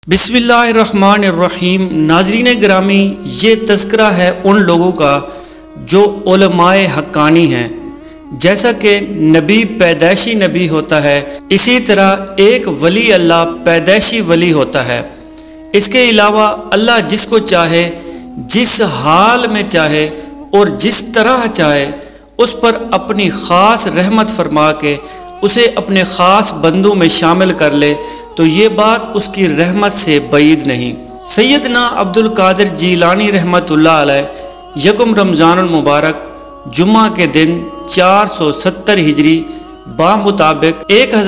बिस्मिल्लाहिर्रहमानिर्रहीम। नाज़रीन ग्रामी, ये तज़किरा है उन लोगों का जो उलमाए हक्कानी हैं। जैसा कि नबी पैदाइशी नबी होता है, इसी तरह एक वली अल्लाह पैदाइशी वली होता है। इसके अलावा अल्लाह जिसको चाहे, जिस हाल में चाहे और जिस तरह चाहे उस पर अपनी ख़ास रहमत फरमा के उसे अपने ख़ास बंदों में शामिल कर ले, तो ये बात उसकी रहमत से बईद नहीं। सैयदना अब्दुल कादिर जीलानी रहमतुल्लाह अलैह यकम रमज़ानुल मुबारक जुम्मा के दिन 470 हिजरी बामुताबिक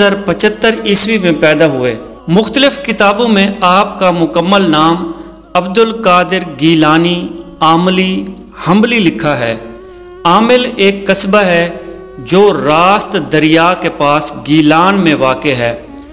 1075 ईस्वी में पैदा हुए। मुख्तलिफ किताबों में आपका मुकम्मल नाम अब्दुल कादिर गीलानी आमली हम्बली लिखा है। आमिल एक कस्बा है जो रास्त दरिया के पास गीलान में वाक़ है।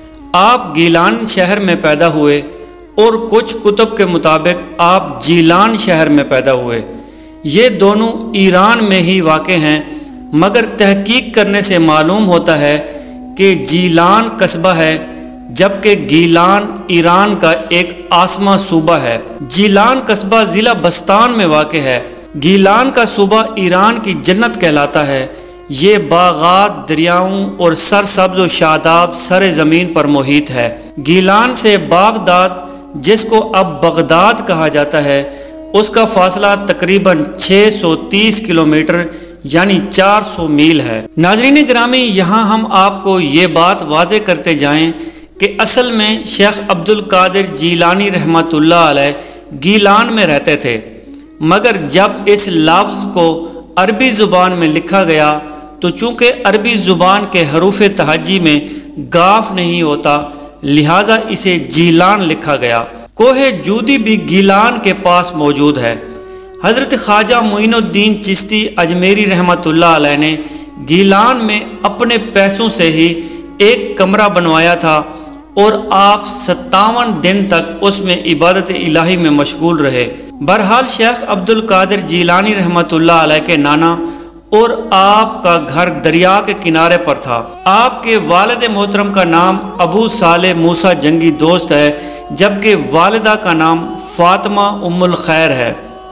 आप गीलान शहर में पैदा हुए और कुछ कुतुब के मुताबिक आप जीलान शहर में पैदा हुए। ये दोनों ईरान में ही वाक़ हैं, मगर तहकीक करने से मालूम होता है कि जीलान कस्बा है जबकि गीलान ईरान का एक आसमा सूबा है। जीलान कस्बा ज़िला बस्तान में वाक़ है। गीलान का सूबा ईरान की जन्नत कहलाता है। ये बागात, दरियाओं और सरसब्ज़ व शादाब सर ज़मीन पर मुहित है। गीलान से बागदाद, जिसको अब बगदाद कहा जाता है, उसका फासला तकरीबन 630 किलोमीटर यानी 400 मील है। नाज़रीन ग्रामी, यहाँ हम आपको ये बात वाज़े करते जाएं कि असल में शेख अब्दुल कादिर जीलानी रहमतुल्लाह अलैह गीलान में रहते थे, मगर जब इस लफ्ज़ को अरबी ज़ुबान में लिखा गया तो चूँकि अरबी ज़ुबान के हरूफ तहज्जी में गाफ नहीं होता, लिहाजा इसे जीलान लिखा गया। कोहे जूदी भी गीलान के पास मौजूद है। हज़रत ख्वाजा मोइनुद्दीन चिश्ती अजमेरी रहमतुल्लाह अलैह ने गीलान में अपने पैसों से ही एक कमरा बनवाया था और आप 57 दिन तक उसमें इबादत इलाही में मशगूल रहे। बहरहाल शेख अब्दुल कादिर जीलानी रहमतुल्लाह अलैह के नाना और आपका घर दरिया के किनारे पर था। आपके वालिद मोहतरम का नाम अबू साले मूसा जंगी दोस्त है, जबकि वालिदा का नाम फातिमा उम्मुल खैर है।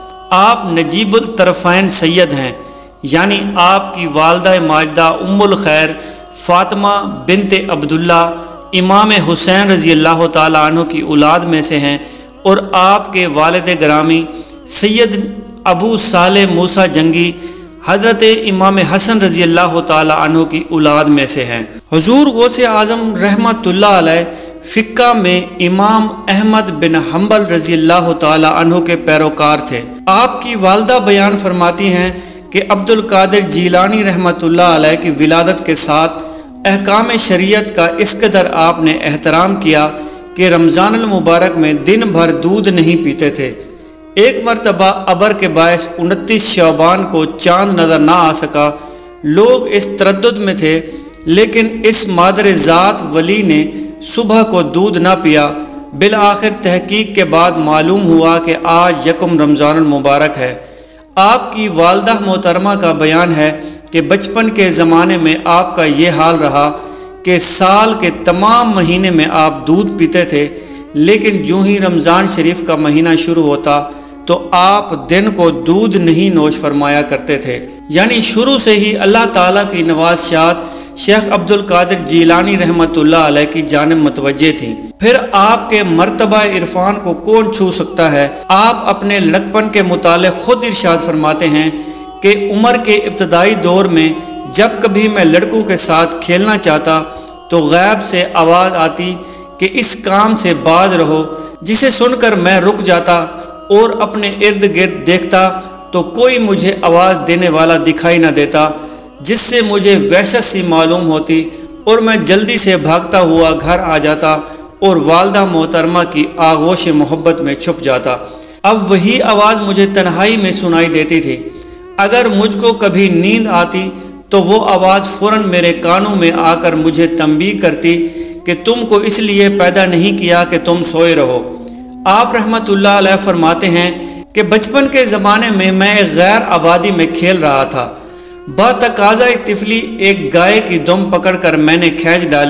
आप नजीबुल तरफ़ैन सैयद हैं, यानी आपकी वालिदा माजिदा उम्मुल खैर फातिमा बिनते अब्दुल्ला इमाम हुसैन रज़ी अल्लाह ताला अन्हु की औलाद में से हैं और आपके वालिद ग्रामी सैयद अबू साले मूसा जंगी हज़रत इमाम हसन रज़ी अल्लाह ताला अन्हु की औलाद में से हैं। हुज़ूर गौसे आज़म रहमतुल्लाह अलैह फ़िक़्हा में इमाम अहमद बिन हम्बल रज़ी अल्लाह ताला अन्हु के पैरोकार थे। आपकी वालदा बयान फरमाती हैं कि अब्दुल कादिर जीलानी रहमतुल्लाह अलैह की विलादत के साथ अहकाम शरीयत का इस कदर आपने एहतराम किया कि रमज़ानुल मुबारक में दिन भर दूध नहीं पीते थे। एक मरतबा अबर के बायस 29 शअबान को चांद नज़र ना आ सका। लोग इस तरद्दुद में थे, लेकिन इस मादर ज़ात वली ने सुबह को दूध ना पिया। बिल आखिर तहकीक के बाद मालूम हुआ कि आज यकम रमज़ानुल मुबारक है। आपकी वालदा मोहतरमा का बयान है कि बचपन के ज़माने में आपका ये हाल रहा कि साल के तमाम महीने में आप दूध पीते थे, लेकिन जो ही रमज़ान शरीफ का महीना शुरू होता तो आप दिन को दूध नहीं नोश फरमाया करते थे। यानी शुरू से ही अल्लाह ताला की नवाज़शात शेख अब्दुल कादिर जीलानी रहमतुल्लाह अलैह की जानिब मुतवज्जे थी। फिर आपके मर्तबा इरफान को कौन छू सकता है। आप अपने लड़कपन के मुतालिक खुद इरशाद फरमाते हैं कि उम्र के इब्तदाई दौर में जब कभी मैं लड़कों के साथ खेलना चाहता तो गैब से आवाज़ आती कि इस काम से बाज रहो, जिसे सुनकर मैं रुक जाता और अपने इर्द गिर्द देखता तो कोई मुझे आवाज़ देने वाला दिखाई न देता, जिससे मुझे वहशत सी मालूम होती और मैं जल्दी से भागता हुआ घर आ जाता और वालदा मोहतरमा की आगोश मोहब्बत में छुप जाता। अब वही आवाज़ मुझे तन्हाई में सुनाई देती थी। अगर मुझको कभी नींद आती तो वो आवाज़ फ़ौरन मेरे कानों में आकर मुझे तंबीह करती कि तुमको इसलिए पैदा नहीं किया कि तुम सोए रहो। आप रहमतुल्लाह अलैह फरमाते हैं कि बचपन के ज़माने में मैं एक गैर आबादी में खेल रहा था। बातकाज़ा तिफली एक गाय की दुम पकड़कर मैंने खींच डाली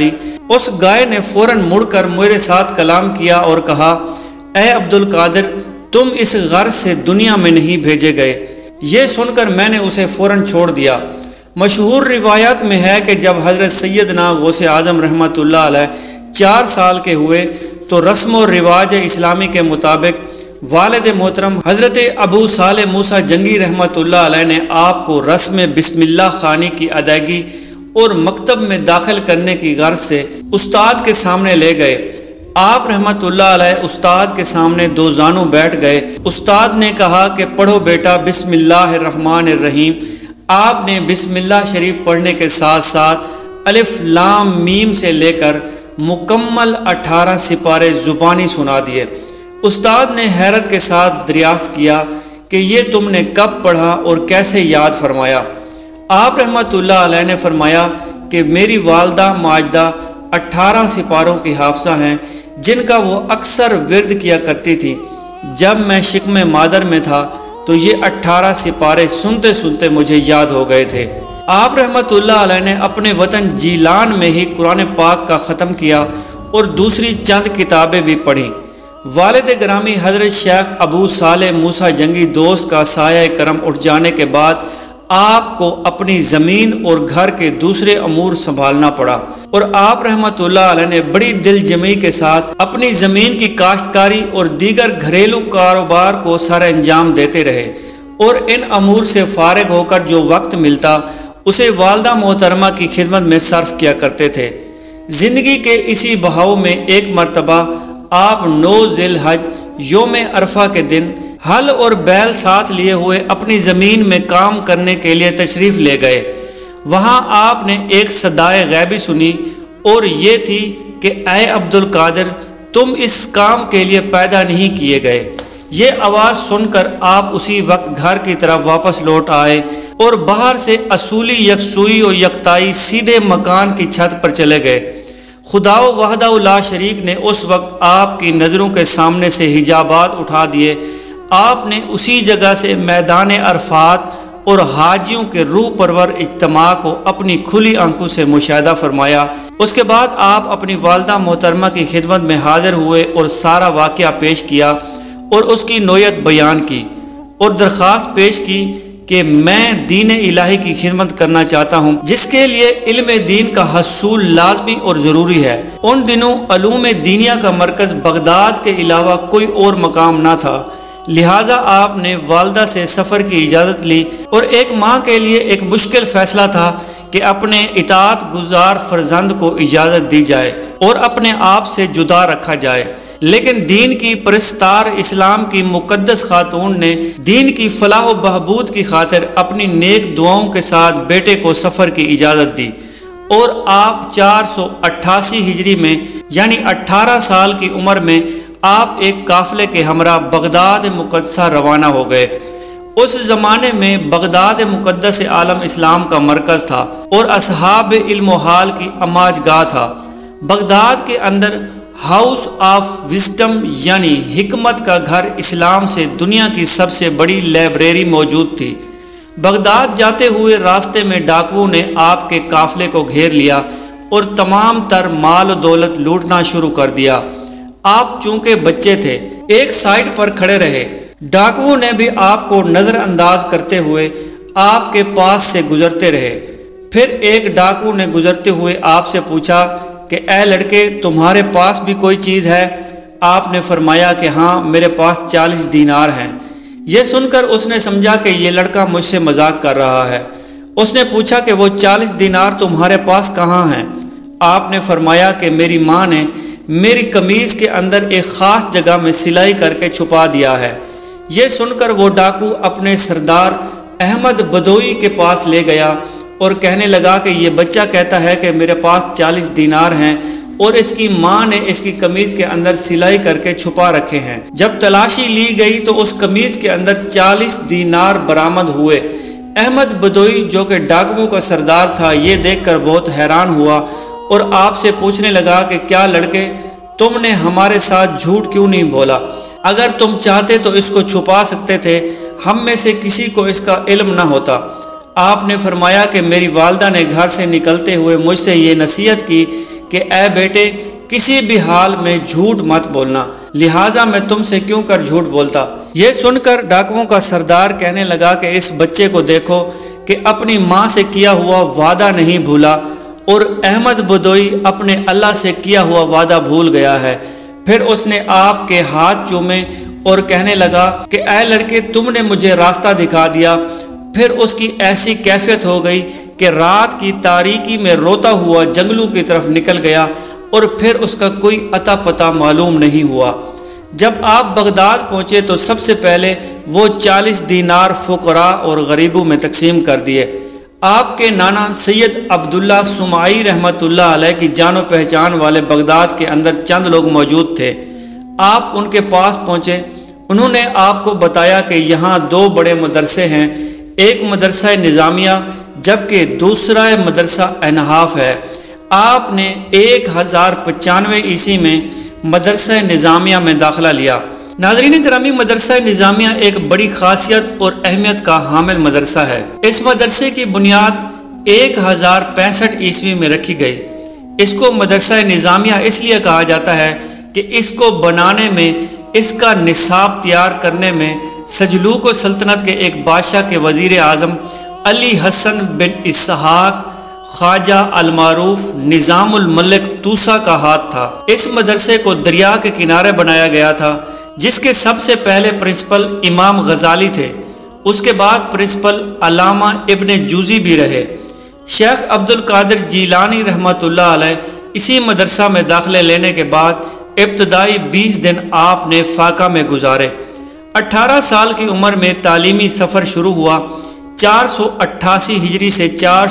اس گائے نے فوراً مڑ کر میرے ساتھ کلام کیا اور کہا، اے عبد القادر، تم اس غرض سے دنیا میں نہیں بھیجے گئے۔ یہ سن کر میں نے اسے فوراً چھوڑ دیا۔ مشہور روایات میں ہے کہ جب حضرت سیدنا غوث اعظم رحمۃ اللہ علیہ 4 سال کے ہوئے تو رسم و رواج اسلامی کے مطابق والد محترم حضرت ابو صالح موسیٰ جنگی رحمۃ اللہ علیہ نے آپ کو رسم بسم اللہ خوانی کی ادائیگی اور مکتب میں داخل کرنے کی غرض سے استاد کے سامنے لے گئے۔ آپ رحمۃ اللہ علیہ استاد کے سامنے 2 زانوں بیٹھ گئے۔ استاد نے کہا کہ پڑھو بیٹا بسم اللہ الرحمن الرحیم۔ آپ نے بسم اللہ شریف پڑھنے کے ساتھ ساتھ الف لام میم سے لے کر مکمل 18 سپارے زبانی سنا دیے۔ استاد نے حیرت کے ساتھ دریافت کیا کہ یہ تم نے کب پڑھا اور کیسے یاد فرمایا؟ آپ رحمۃ اللہ علیہ نے فرمایا کہ میری والدہ ماجدہ 18 سپاروں کی حافظہ ہیں جن کا وہ اکثر ورد کیا کرتی تھی۔ جب میں شکم مادر میں تھا تو یہ 18 سپارے سنتے سنتے مجھے یاد ہو گئے تھے۔ آپ رحمۃ اللہ علیہ نے اپنے وطن جیلان میں ہی قرآن پاک کا ختم کیا اور دوسری چند کتابیں بھی پڑھیں۔ والد گرامی حضرت شیخ ابو صالح موسیٰ جنگی دوست کا سایہ کرم اٹھ جانے کے بعد آپ کو اپنی زمین اور گھر کے دوسرے امور سنبھالنا پڑا، اور آپ رحمۃ اللہ علیہ نے بڑی دل جمعی کے ساتھ اپنی زمین کی کاشتکاری اور دیگر گھریلو کاروبار کو سر انجام دیتے رہے، اور ان امور سے فارغ ہو کر جو وقت ملتا اسے والدہ محترمہ کی خدمت میں صرف کیا کرتے تھے۔ زندگی کے اسی بہاؤ میں ایک مرتبہ آپ 9 ذی الحج یوم عرفہ کے دن ہل اور بیل ساتھ لیے ہوئے اپنی زمین میں کام کرنے کے لیے تشریف لے گئے۔ وہاں آپ نے ایک صدائے غیبی سنی، اور یہ تھی کہ اے عبد القادر، تم اس کام کے لیے پیدا نہیں کیے گئے۔ یہ آواز سن کر آپ اسی وقت گھر کی طرف واپس لوٹ آئے اور باہر سے اصولی یکسوئی و یکتائی سیدھے مکان کی چھت پر چلے گئے۔ خدا وحدہ لا شریک نے اس وقت آپ کی نظروں کے سامنے سے حجابات اٹھا دیے۔ آپ نے اسی جگہ سے میدان عرفات اور حاجیوں کے روح پرور اجتماع کو اپنی کھلی آنکھوں سے مشاہدہ فرمایا۔ اس کے بعد آپ اپنی والدہ محترمہ کی خدمت میں حاضر ہوئے اور سارا واقعہ پیش کیا اور اس کی نوعیت بیان کی، اور درخواست پیش کی کہ میں دین الہی کی خدمت کرنا چاہتا ہوں، جس کے لیے علم دین کا حصول لازمی اور ضروری ہے۔ ان دنوں علوم دینیہ کا مرکز بغداد کے علاوہ کوئی اور مقام نہ تھا، لہٰذا آپ نے والدہ سے سفر کی اجازت لی، اور ایک ماں کے لیے ایک مشکل فیصلہ تھا کہ اپنے اطاعت گزار فرزند کو اجازت دی جائے اور اپنے آپ سے جدا رکھا جائے، لیکن دین کی پرستار اسلام کی مقدس خاتون نے دین کی فلاح و بہبود کی خاطر اپنی نیک دعاؤں کے ساتھ بیٹے کو سفر کی اجازت دی، اور آپ 488 ہجری میں یعنی 18 سال کی عمر میں آپ ایک قافلے کے ہمراہ بغداد مقدسہ روانہ ہو گئے۔ اس زمانے میں بغداد مقدس عالم اسلام کا مرکز تھا اور اصحاب علم و حال کی اماج گاہ تھا۔ بغداد کے اندر ہاؤس آف وزڈم یعنی حکمت کا گھر اسلام سے دنیا کی سب سے بڑی لائبریری موجود تھی۔ بغداد جاتے ہوئے راستے میں ڈاکوؤں نے آپ کے قافلے کو گھیر لیا اور تمام تر مال و دولت لوٹنا شروع کر دیا۔ آپ چونکہ بچے تھے، ایک سائٹ پر کھڑے رہے۔ ڈاکوؤں نے بھی آپ کو نظر انداز کرتے ہوئے آپ کے پاس سے گزرتے رہے۔ پھر ایک ڈاکو نے گزرتے ہوئے آپ سے پوچھا کہ اے لڑکے، تمہارے پاس بھی کوئی چیز ہے؟ آپ نے فرمایا کہ ہاں، میرے پاس 40 دینار ہیں۔ یہ سن کر اس نے سمجھا کہ یہ لڑکا مجھ سے مذاق کر رہا ہے۔ اس نے پوچھا کہ وہ 40 دینار تمہارے پاس کہاں ہیں؟ آپ نے فرمایا کہ میری ماں نے میری قمیض کے اندر ایک خاص جگہ میں سلائی کر کے چھپا دیا ہے۔ یہ سن کر وہ ڈاکو اپنے سردار احمد بدوئی کے پاس لے گیا اور کہنے لگا کہ یہ بچہ کہتا ہے کہ میرے پاس 40 دینار ہیں اور اس کی ماں نے اس کی قمیض کے اندر سلائی کر کے چھپا رکھے ہیں۔ جب تلاشی لی گئی تو اس قمیض کے اندر 40 دینار برآمد ہوئے۔ احمد بدوئی جو کہ ڈاکوؤں کا سردار تھا، یہ دیکھ کر بہت حیران ہوا اور آپ سے پوچھنے لگا کہ کیا لڑکے، تم نے ہمارے ساتھ جھوٹ کیوں نہیں بولا؟ اگر تم چاہتے تو اس کو چھپا سکتے تھے، ہم میں سے کسی کو اس کا علم نہ ہوتا۔ آپ نے فرمایا کہ میری والدہ نے گھر سے نکلتے ہوئے مجھ سے یہ نصیحت کی کہ اے بیٹے کسی بھی حال میں جھوٹ مت بولنا، لہٰذا میں تم سے کیوں کر جھوٹ بولتا۔ یہ سن کر ڈاکوؤں کا سردار کہنے لگا کہ اس بچے کو دیکھو کہ اپنی ماں سے کیا ہوا وعدہ نہیں بھولا، اور احمد بدوئی اپنے اللہ سے کیا ہوا وعدہ بھول گیا ہے۔ پھر اس نے آپ کے ہاتھ چومے اور کہنے لگا کہ اے لڑکے تم نے مجھے راستہ دکھا دیا۔ پھر اس کی ایسی کیفیت ہو گئی کہ رات کی تاریکی میں روتا ہوا جنگلوں کی طرف نکل گیا، اور پھر اس کا کوئی عطا پتہ معلوم نہیں ہوا۔ جب آپ بغداد پہنچے تو سب سے پہلے وہ 40 دینار فقراء اور غریبوں میں تقسیم کر دیے۔ آپ کے نانا سید عبداللہ سمائی رحمۃ اللہ علیہ کی جان و پہچان والے بغداد کے اندر چند لوگ موجود تھے۔ آپ ان کے پاس پہنچے، انہوں نے آپ کو بتایا کہ یہاں 2 بڑے مدرسے ہیں، ایک مدرسہ نظامیہ جبکہ دوسرا مدرسہ انحاف ہے۔ آپ نے 1095 عیسوی میں مدرسہ نظامیہ میں داخلہ لیا۔ ناظرین گرامی، مدرسہ نظامیہ ایک بڑی خاصیت اور اہمیت کا حامل مدرسہ ہے۔ اس مدرسے کی بنیاد 1065 عیسوی میں رکھی گئی۔ اس کو مدرسہ نظامیہ اس لیے کہا جاتا ہے کہ اس کو بنانے میں، اس کا نصاب تیار کرنے میں سلجوق سلطنت کے ایک بادشاہ کے وزیر اعظم علی حسن بن اسحاق خواجہ المعروف نظام الملک توسا کا ہاتھ تھا۔ اس مدرسے کو دریا کے کنارے بنایا گیا تھا، جس کے سب سے پہلے پرنسپل امام غزالی تھے، اس کے بعد پرنسپل علامہ ابن جوزی بھی رہے۔ شیخ عبد القادر جیلانی رحمۃ اللہ علیہ اسی مدرسہ میں داخلے لینے کے بعد ابتدائی 20 دن آپ نے فاقہ میں گزارے۔ 18 سال کی عمر میں تعلیمی سفر شروع ہوا۔ 488 ہجری سے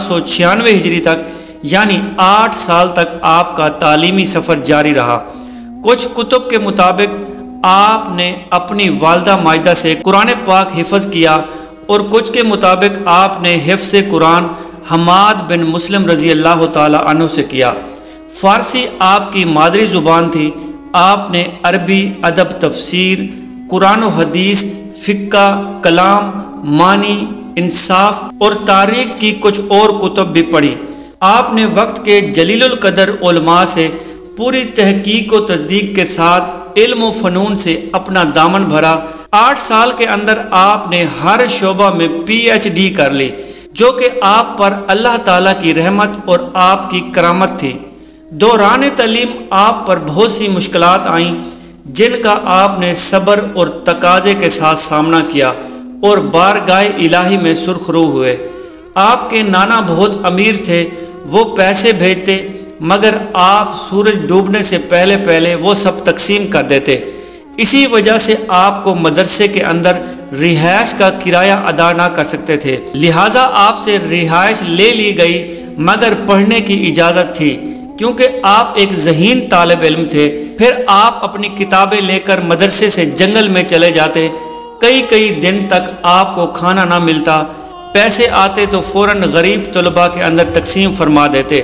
496 ہجری تک، یعنی 8 سال تک آپ کا تعلیمی سفر جاری رہا۔ کچھ کتب کے مطابق آپ نے اپنی والدہ ماجدہ سے قرآن پاک حفظ کیا، اور کچھ کے مطابق آپ نے حفظ قرآن حماد بن مسلم رضی اللہ تعالی عنہ سے کیا۔ فارسی آپ کی مادری زبان تھی۔ آپ نے عربی، ادب، تفسیر، قرآن و حدیث، فقہ، کلام، معنی، انصاف اور تاریخ کی کچھ اور کتب بھی پڑھی۔ آپ نے وقت کے جلیل القدر علماء سے پوری تحقیق و تصدیق کے ساتھ علم و فنون سے اپنا دامن بھرا۔ 8 سال کے اندر آپ نے ہر شعبہ میں PhD کر لی، جو کہ آپ پر اللہ تعالیٰ کی رحمت اور آپ کی کرامت تھی۔ دوران تعلیم آپ پر بہت سی مشکلات آئیں، جن کا آپ نے صبر اور تقاضے کے ساتھ سامنا کیا اور بارگاہ الہی میں سرخ رو ہوئے۔ آپ کے نانا بہت امیر تھے، وہ پیسے بھیجتے، مگر آپ سورج ڈوبنے سے پہلے پہلے وہ سب تقسیم کر دیتے۔ اسی وجہ سے آپ کو مدرسے کے اندر رہائش کا کرایہ ادا نہ کر سکتے تھے، لہٰذا آپ سے رہائش لے لی گئی، مگر پڑھنے کی اجازت تھی، کیونکہ آپ ایک ذہین طالب علم تھے۔ پھر آپ اپنی کتابیں لے کر مدرسے سے جنگل میں چلے جاتے۔ کئی دن تک آپ کو کھانا نہ ملتا، پیسے آتے تو فوراً غریب طلباء کے اندر تقسیم فرما دیتے۔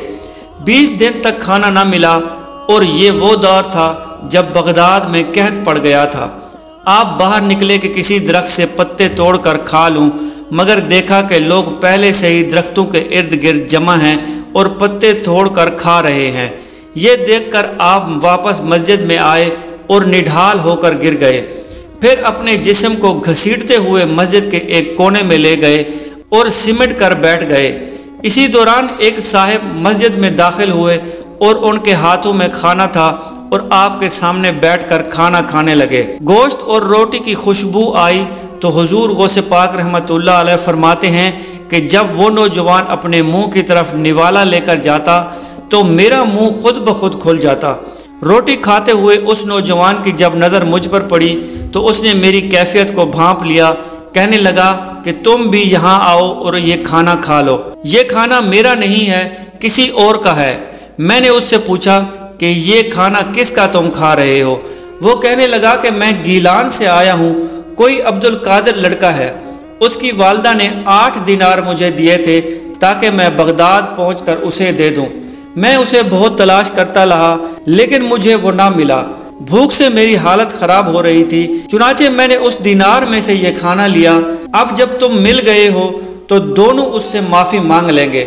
20 دن تک کھانا نہ ملا، اور یہ وہ دور تھا جب بغداد میں قحط پڑ گیا تھا۔ آپ باہر نکلے کہ کسی درخت سے پتے توڑ کر کھا لوں، مگر دیکھا کہ لوگ پہلے سے ہی درختوں کے ارد گرد جمع ہیں اور پتے توڑ کر کھا رہے ہیں۔ یہ دیکھ کر آپ واپس مسجد میں آئے اور نڈھال ہو کر گر گئے۔ پھر اپنے جسم کو گھسیٹتے ہوئے مسجد کے ایک کونے میں لے گئے اور سمٹ کر بیٹھ گئے۔ اسی دوران ایک صاحب مسجد میں داخل ہوئے اور ان کے ہاتھوں میں کھانا تھا اور آپ کے سامنے بیٹھ کر کھانا کھانے لگے۔ گوشت اور روٹی کی خوشبو آئی تو حضور غوث پاک رحمۃ اللہ علیہ فرماتے ہیں کہ جب وہ نوجوان اپنے منہ کی طرف نوالا لے کر جاتا تو میرا منہ خود بخود کھل جاتا۔ روٹی کھاتے ہوئے اس نوجوان کی جب نظر مجھ پر پڑی تو اس نے میری کیفیت کو بھانپ لیا، کہنے لگا کہ تم بھی یہاں آؤ اور یہ کھانا کھا لو۔ یہ کھانا میرا نہیں ہے، کسی اور کا ہے۔ میں نے اس سے پوچھا کہ یہ کھانا کس کا تم کھا رہے ہو؟ وہ کہنے لگا کہ میں گیلان سے آیا ہوں، کوئی عبد القادر لڑکا ہے، اس کی والدہ نے 8 دینار مجھے دیے تھے تاکہ میں بغداد پہنچ کر اسے دے دوں۔ میں اسے بہت تلاش کرتا رہا لیکن مجھے وہ نہ ملا۔ بھوک سے میری حالت خراب ہو رہی تھی، چنانچہ میں نے اس دینار میں سے یہ کھانا لیا۔ اب جب تم مل گئے ہو تو دونوں اس سے معافی مانگ لیں گے۔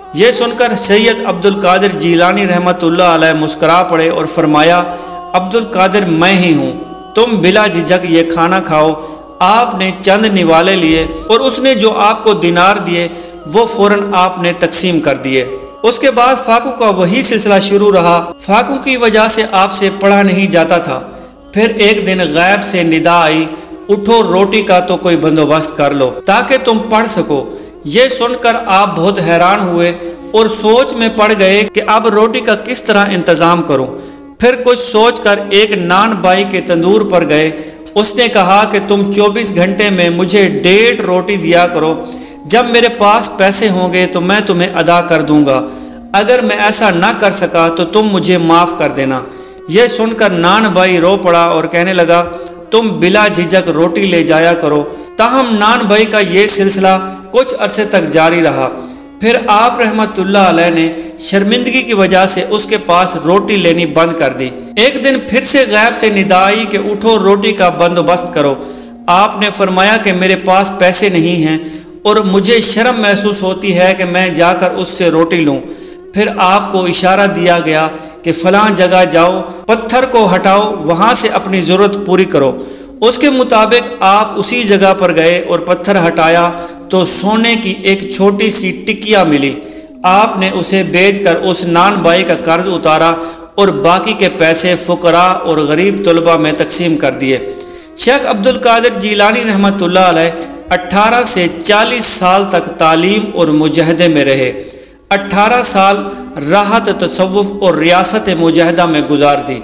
یہ سن کر سید عبد القادر جیلانی رحمۃ اللہ علیہ مسکرا پڑے اور فرمایا عبد القادر میں ہی ہوں، تم بلا جھجک یہ کھانا کھاؤ۔ آپ نے چند نوالے لیے اور اس نے جو آپ کو دینار دیے وہ فوراً آپ نے تقسیم کر دیے۔ اس کے بعد فاقوں کا وہی سلسلہ شروع رہا۔ فاقوں کی وجہ سے آپ سے پڑھا نہیں جاتا تھا۔ پھر ایک دن غیب سے ندا آئی، اٹھو روٹی کا تو کوئی بندوبست کر لو تاکہ تم پڑھ سکو۔ یہ سن کر آپ بہت حیران ہوئے اور سوچ میں پڑ گئے کہ اب روٹی کا کس طرح انتظام کروں۔ پھر کچھ سوچ کر ایک نان بائی کے تندور پر گئے۔ اس نے کہا کہ تم 24 گھنٹے میں مجھے 1.5 روٹی دیا کرو، جب میرے پاس پیسے ہوں گے تو میں تمہیں ادا کر دوں گا، اگر میں ایسا نہ کر سکا تو تم مجھے معاف کر دینا۔ یہ سن کر نان بھائی رو پڑا اور کہنے لگا تم بلا جھجک روٹی لے جایا کرو۔ تاہم نان بھائی کا یہ سلسلہ کچھ عرصے تک جاری رہا۔ پھر آپ رحمت اللہ علیہ نے شرمندگی کی وجہ سے اس کے پاس روٹی لینی بند کر دی۔ ایک دن پھر سے غیب سے ندا آئی کہ اٹھو روٹی کا بندوبست کرو۔ آپ نے فرمایا کہ میرے پاس پیسے نہیں ہیں اور مجھے شرم محسوس ہوتی ہے کہ میں جا کر اس سے روٹی لوں۔ پھر آپ کو اشارہ دیا گیا کہ فلاں جگہ جاؤ، پتھر کو ہٹاؤ، وہاں سے اپنی ضرورت پوری کرو۔ اس کے مطابق آپ اسی جگہ پر گئے اور پتھر ہٹایا تو سونے کی ایک چھوٹی سی ٹکیا ملی۔ آپ نے اسے بیچ کر اس نان بائی کا قرض اتارا اور باقی کے پیسے فقراء اور غریب طلباء میں تقسیم کر دیے۔ شیخ عبد القادر جیلانی رحمۃ اللہ علیہ 18 سے 40 سال تک تعلیم اور مجاہدے میں رہے۔ 18 سال راحت تصوف اور ریاست مجاہدہ میں گزار دی۔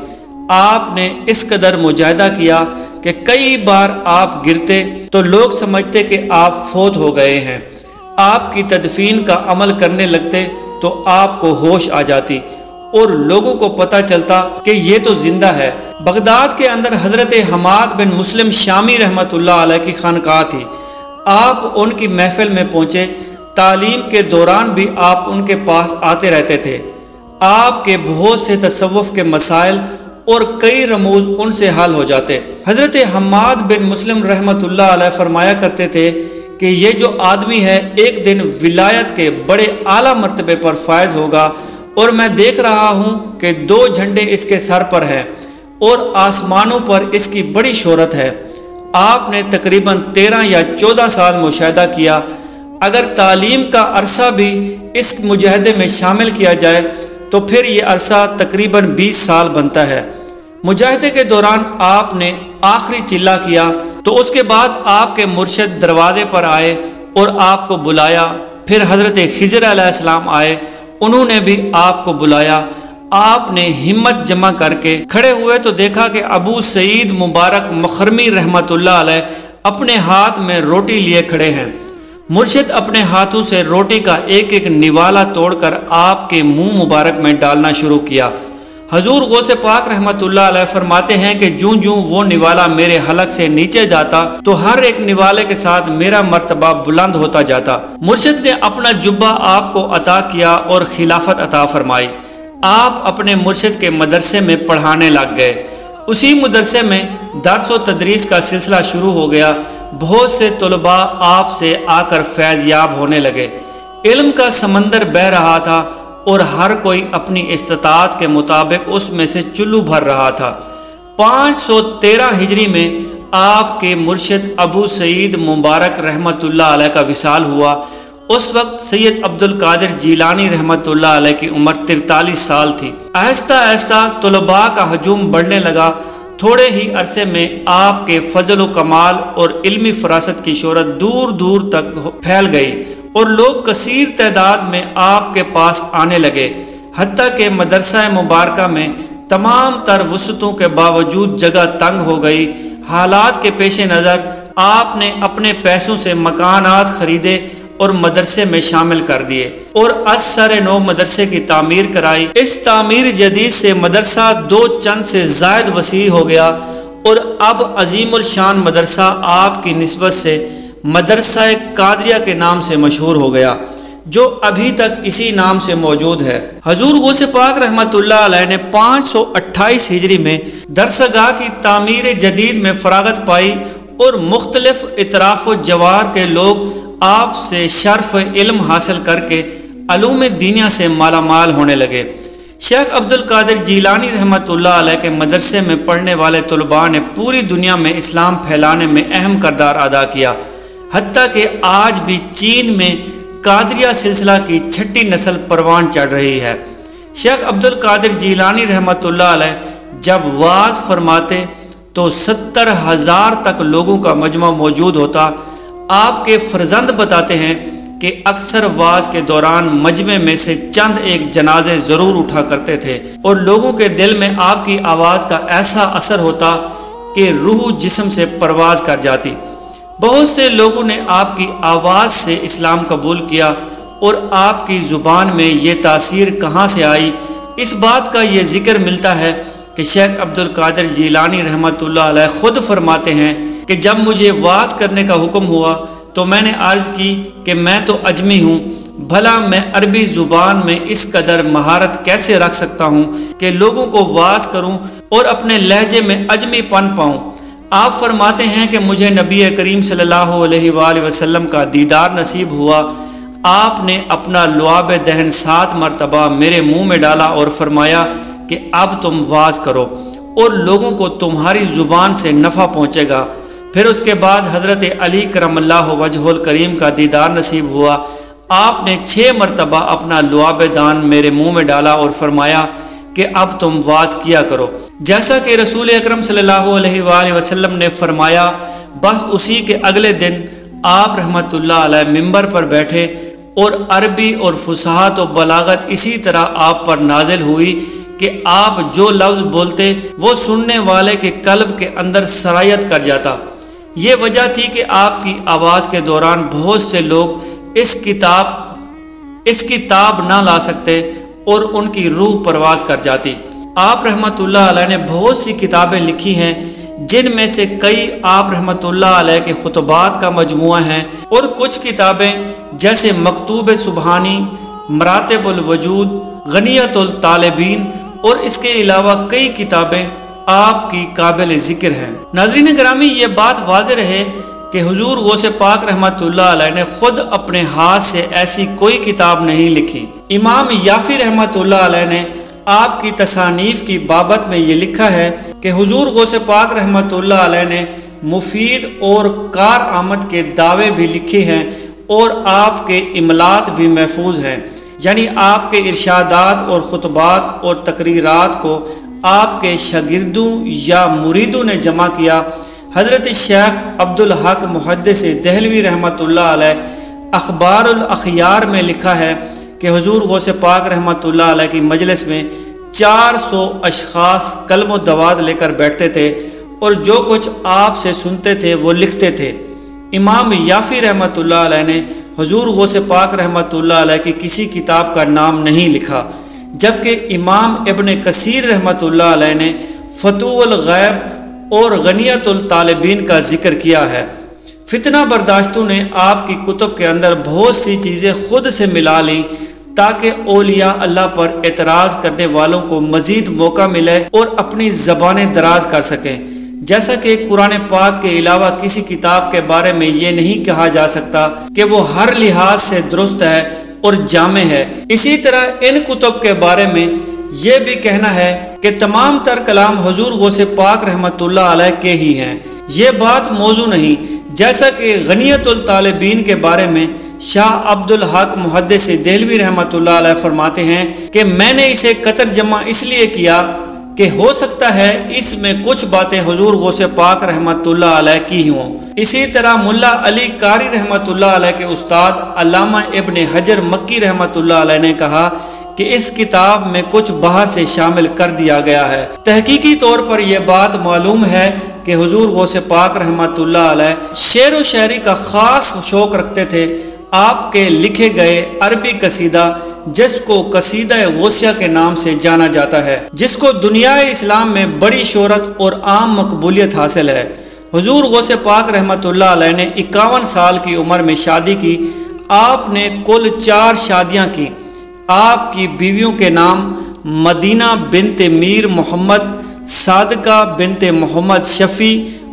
آپ نے اس قدر مجاہدہ کیا کہ کئی بار آپ گرتے تو لوگ سمجھتے کہ آپ فوت ہو گئے ہیں۔ آپ کی تدفین کا عمل کرنے لگتے تو آپ کو ہوش آ جاتی اور لوگوں کو پتہ چلتا کہ یہ تو زندہ ہے۔ بغداد کے اندر حضرت حماد بن مسلم شامی رحمۃ اللہ علیہ کی خانقاہ تھی۔ آپ ان کی محفل میں پہنچے۔ تعلیم کے دوران بھی آپ ان کے پاس آتے رہتے تھے۔ آپ کے بہت سے تصوف کے مسائل اور کئی رموز ان سے حل ہو جاتے۔ حضرت حماد بن مسلم رحمۃ اللہ علیہ فرمایا کرتے تھے کہ یہ جو آدمی ہے ایک دن ولایت کے بڑے اعلیٰ مرتبے پر فائز ہوگا، اور میں دیکھ رہا ہوں کہ 2 جھنڈے اس کے سر پر ہیں اور آسمانوں پر اس کی بڑی شہرت ہے۔ آپ نے تقریباً 13 یا 14 سال مشاہدہ کیا۔ اگر تعلیم کا عرصہ بھی اس مجاہدے میں شامل کیا جائے تو پھر یہ عرصہ تقریباً 20 سال بنتا ہے۔ مجاہدے کے دوران آپ نے آخری چلہ کیا تو اس کے بعد آپ کے مرشد دروازے پر آئے اور آپ کو بلایا۔ پھر حضرت خضر علیہ السلام آئے، انہوں نے بھی آپ کو بلایا۔ آپ نے ہمت جمع کر کے کھڑے ہوئے تو دیکھا کہ ابو سعید مبارک مخرمی رحمۃ اللہ علیہ اپنے ہاتھ میں روٹی لیے کھڑے ہیں۔ مرشد اپنے ہاتھوں سے روٹی کا ایک ایک نوالا توڑ کر آپ کے منہ مبارک میں ڈالنا شروع کیا۔ حضور غوث پاک رحمۃ اللہ علیہ فرماتے ہیں کہ جوں جوں وہ نوالا میرے حلق سے نیچے جاتا تو ہر ایک نوالے کے ساتھ میرا مرتبہ بلند ہوتا جاتا۔ مرشد نے اپنا جبہ آپ کو عطا کیا اور خلافت عطا فرمائی۔ آپ اپنے مرشد کے مدرسے میں پڑھانے لگ گئے۔ اسی مدرسے میں درس و تدریس کا سلسلہ شروع ہو گیا۔ بہت سے طلباء آپ سے آ کر فیض یاب ہونے لگے۔ علم کا سمندر بہہ رہا تھا اور ہر کوئی اپنی استطاعت کے مطابق اس میں سے چلو بھر رہا تھا۔ 513 ہجری میں آپ کے مرشد ابو سعید مبارک رحمۃ اللہ علیہ کا وصال ہوا۔ اس وقت سید عبد القادر جیلانی رحمۃ اللہ علیہ کی عمر 43 سال تھی۔ آہستہ آہستہ طلباء کا ہجوم بڑھنے لگا۔ تھوڑے ہی عرصے میں آپ کے فضل و کمال اور علمی فراست کی شہرت دور دور تک پھیل گئی اور لوگ کثیر تعداد میں آپ کے پاس آنے لگے، حتیٰ کہ مدرسہ مبارکہ میں تمام تر وسعتوں کے باوجود جگہ تنگ ہو گئی۔ حالات کے پیش نظر آپ نے اپنے پیسوں سے مکانات خریدے اور مدرسے میں شامل کر دیے اور از سر نو مدرسے کی تعمیر کرائی۔ اس تعمیر جدید سے مدرسہ 2 چند سے زائد وسیع ہو گیا اور اب عظیم الشان مدرسہ آپ کی نسبت سے مدرسہ قادریہ کے نام سے مشہور ہو گیا، جو ابھی تک اسی نام سے موجود ہے۔ حضور غوث پاک رحمۃ اللہ علیہ نے 528 ہجری میں درسگاہ کی تعمیر جدید میں فراغت پائی اور مختلف اطراف و جوار کے لوگ آپ سے شرف علم حاصل کر کے علوم دینیا سے مالا مال ہونے لگے۔ شیخ عبد القادر جیلانی رحمۃ اللہ علیہ کے مدرسے میں پڑھنے والے طلباء نے پوری دنیا میں اسلام پھیلانے میں اہم کردار ادا کیا، حتیٰ کہ آج بھی چین میں قادریہ سلسلہ کی 6ٹھی نسل پروان چڑھ رہی ہے۔ شیخ عبد القادر جیلانی رحمۃ اللہ علیہ جب وعظ فرماتے تو 70,000 تک لوگوں کا مجمع موجود ہوتا۔ آپ کے فرزند بتاتے ہیں کہ اکثر وعظ کے دوران مجمع میں سے چند ایک جنازے ضرور اٹھا کرتے تھے اور لوگوں کے دل میں آپ کی آواز کا ایسا اثر ہوتا کہ روح جسم سے پرواز کر جاتی۔ بہت سے لوگوں نے آپ کی آواز سے اسلام قبول کیا، اور آپ کی زبان میں یہ تاثیر کہاں سے آئی، اس بات کا یہ ذکر ملتا ہے کہ شیخ عبد القادر جیلانی رحمۃ اللہ علیہ خود فرماتے ہیں کہ جب مجھے وعظ کرنے کا حکم ہوا تو میں نے عرض کی کہ میں تو اجمی ہوں، بھلا میں عربی زبان میں اس قدر مہارت کیسے رکھ سکتا ہوں کہ لوگوں کو وعظ کروں اور اپنے لہجے میں اجمی پن پاؤں۔ آپ فرماتے ہیں کہ مجھے نبی کریم صلی اللہ علیہ وآلہ وسلم کا دیدار نصیب ہوا۔ آپ نے اپنا لعاب دہن 7 مرتبہ میرے منہ میں ڈالا اور فرمایا کہ اب تم وعظ کرو اور لوگوں کو تمہاری زبان سے نفع پہنچے گا۔ پھر اس کے بعد حضرت علی کرم اللہ وجہ الکریم کا دیدار نصیب ہوا۔ آپ نے 6 مرتبہ اپنا لعاب دہن میرے منہ میں ڈالا اور فرمایا کہ اب تم وعظ کیا کرو، جیسا کہ رسول اکرم صلی اللہ علیہ وآلہ وسلم نے فرمایا۔ بس اسی کے اگلے دن آپ رحمۃ اللہ علیہ ممبر پر بیٹھے اور عربی اور فصاحت و بلاغت اسی طرح آپ پر نازل ہوئی کہ آپ جو لفظ بولتے وہ سننے والے کے قلب کے اندر سرایت کر جاتا۔ یہ وجہ تھی کہ آپ کی آواز کے دوران بہت سے لوگ اس کتاب نہ لا سکتے اور ان کی روح پرواز کر جاتی۔ آپ رحمۃ اللہ علیہ نے بہت سی کتابیں لکھی ہیں، جن میں سے کئی آپ رحمۃ اللہ علیہ کے خطبات کا مجموعہ ہیں، اور کچھ کتابیں جیسے مکتوب سبحانی، مراتب الوجود، غنیت الطالبین اور اس کے علاوہ کئی کتابیں آپ کی قابل ذکر ہیں۔ ناظرین گرامی، یہ بات واضح رہے کہ حضور غوث پاک رحمۃ اللہ علیہ نے خود اپنے ہاتھ سے ایسی کوئی کتاب نہیں لکھی۔ امام یافی رحمۃ اللہ علیہ نے آپ کی تصانیف کی بابت میں یہ لکھا ہے کہ حضور غوث پاک رحمۃ اللہ علیہ نے مفید اور کارآمد کے دعوے بھی لکھے ہیں اور آپ کے املات بھی محفوظ ہیں، یعنی آپ کے ارشادات اور خطبات اور تقریرات کو آپ کے شاگردوں یا مریدوں نے جمع کیا۔ حضرت شیخ عبد الحق محدث دہلوی رحمۃ اللہ علیہ اخبار الاخیار میں لکھا ہے کہ حضور غوث پاک رحمۃ اللہ علیہ کی مجلس میں 400 اشخاص قلم و دوات لے کر بیٹھتے تھے اور جو کچھ آپ سے سنتے تھے وہ لکھتے تھے۔ امام یافی رحمۃ اللہ علیہ نے حضور غوث پاک رحمۃ اللہ علیہ کی کسی کتاب کا نام نہیں لکھا، جبکہ امام ابن کثیر رحمۃ اللہ علیہ نے فتوح الغیب اور غنیت الطالبین کا ذکر کیا ہے۔ فتنہ برداشتوں نے آپ کی کتب کے اندر بہت سی چیزیں خود سے ملا لیں تاکہ اولیاء اللہ پر اعتراض کرنے والوں کو مزید موقع ملے اور اپنی زبانیں دراز کر سکیں، جیسا کہ قرآن پاک کے علاوہ کسی کتاب کے بارے میں یہ نہیں کہا جا سکتا کہ وہ ہر لحاظ سے درست ہے اور جامع ہے۔ اسی طرح ان کتب کے بارے میں یہ بھی کہنا ہے کہ تمام تر کلام حضور غوث پاک رحمۃ اللہ علیہ کے ہی ہیں، یہ بات موضوع نہیں، جیسا کہ غنیت الطالبین کے بارے میں شاہ عبد الحق محدث دہلوی رحمۃ اللہ علیہ فرماتے ہیں کہ میں نے اسے قطر جمع اس لیے کیا کہ ہو سکتا ہے اس میں کچھ باتیں حضور غوث پاک رحمۃ اللہ علیہ کی ہوں۔ اسی طرح ملا علی قاری رحمۃ اللہ علیہ کے استاد علامہ ابن حجر مکی رحمۃ اللہ علیہ نے کہا کہ اس کتاب میں کچھ باہر سے شامل کر دیا گیا ہے۔ تحقیقی طور پر یہ بات معلوم ہے کہ حضور غوث پاک رحمۃ اللہ علیہ شعر و شاعری کا خاص شوق رکھتے تھے۔ آپ کے لکھے گئے عربی قصیدہ جس کو قصیدہ غوثیہ کے نام سے جانا جاتا ہے، جس کو دنیا اسلام میں بڑی شہرت اور عام مقبولیت حاصل ہے۔ حضور غوث پاک رحمۃ اللہ علیہ نے 51 سال کی عمر میں شادی کی۔ آپ نے کل 4 شادیاں کی۔ آپ کی بیویوں کے نام مدینہ بنت میر محمد، صادقہ بنت محمد شفیع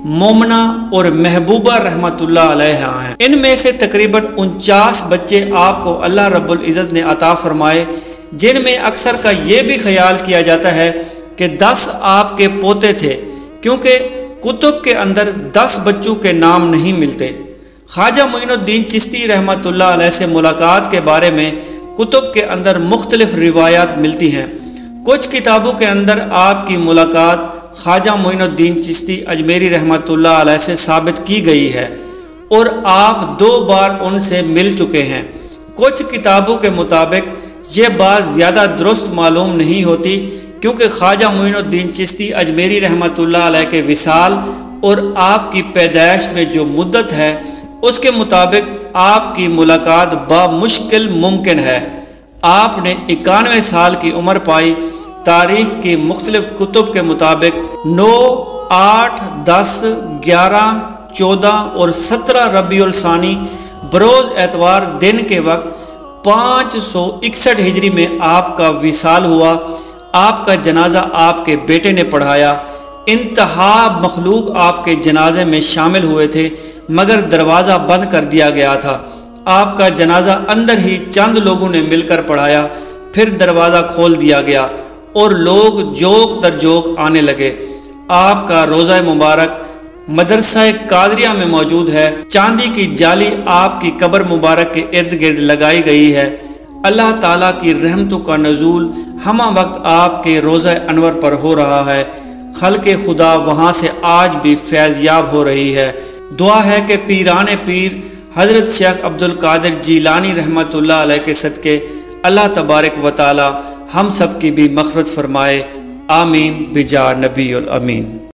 مومنہ اور محبوبہ رحمت اللہ علیہ ہیں۔ ان میں سے تقریباً 49 بچے آپ کو اللہ رب العزت نے عطا فرمائے، جن میں اکثر کا یہ بھی خیال کیا جاتا ہے کہ 10 آپ کے پوتے تھے، کیونکہ کتب کے اندر 10 بچوں کے نام نہیں ملتے۔ خواجہ معین الدین چشتی رحمۃ اللہ علیہ سے ملاقات کے بارے میں کتب کے اندر مختلف روایات ملتی ہیں۔ کچھ کتابوں کے اندر آپ کی ملاقات خواجہ معین الدین چشتی اجمیری رحمۃ اللہ علیہ سے ثابت کی گئی ہے اور آپ 2 بار ان سے مل چکے ہیں۔ کچھ کتابوں کے مطابق یہ بات زیادہ درست معلوم نہیں ہوتی، کیونکہ خواجہ معین الدین چشتی اجمیری رحمۃ اللہ علیہ کے وصال اور آپ کی پیدائش میں جو مدت ہے اس کے مطابق آپ کی ملاقات بامشکل ممکن ہے۔ آپ نے 91 سال کی عمر پائی۔ تاریخ کی مختلف کتب کے مطابق 9، 8، 10، 11، 14 اور 17 ربیع الثانی بروز اتوار دن کے وقت 561 ہجری میں آپ کا وصال ہوا۔ آپ کا جنازہ آپ کے بیٹے نے پڑھایا۔ انتہا مخلوق آپ کے جنازے میں شامل ہوئے تھے، مگر دروازہ بند کر دیا گیا تھا۔ آپ کا جنازہ اندر ہی چند لوگوں نے مل کر پڑھایا، پھر دروازہ کھول دیا گیا اور لوگ جوک در جوک آنے لگے۔ آپ کا روضہ مبارک مدرسہ قادریہ میں موجود ہے۔ چاندی کی جالی آپ کی قبر مبارک کے ارد گرد لگائی گئی ہے۔ اللہ تعالیٰ کی رحمتوں کا نزول ہمہ وقت آپ کے روضہ انور پر ہو رہا ہے۔ خلق خدا وہاں سے آج بھی فیض یاب ہو رہی ہے۔ دعا ہے کہ پیران پیر حضرت شیخ عبد القادر جیلانی رحمۃ اللہ علیہ کے صدقے اللہ تبارک و تعالی ہم سب کی بھی مغفرت فرمائے۔ آمین بجاہ نبی الامین۔